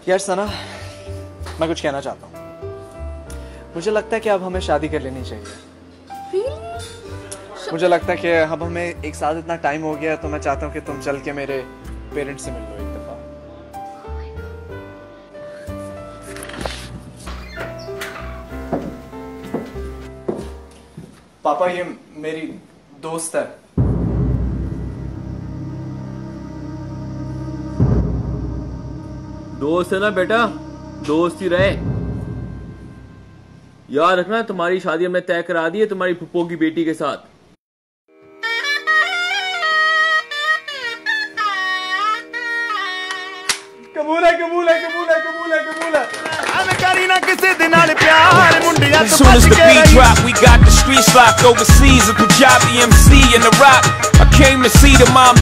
यार सना, मैं कुछ कहना चाहता हूँ। मुझे लगता है कि अब हमें शादी कर लेनी चाहिए। Really? मुझे लगता है कि अब हमें एक साथ इतना टाइम हो गया, तो मैं चाहता हूँ कि तुम चल के मेरे पेरेंट्स से मिल लो एक दफा। पापा, ये मेरी दोस्त है। दोस्त है ना बेटा, दोस्त ही रहे। याद रखना, तुम्हारी शादी हमने तय करा दी है तुम्हारी फुप्पो की बेटी के साथ। कबूल है, कबूल है, कबूल है, कबूल है, कबूल है। As soon as the beat drop, we got the streets locked overseas. A Punjabi MC in the rock. I came to see the mom.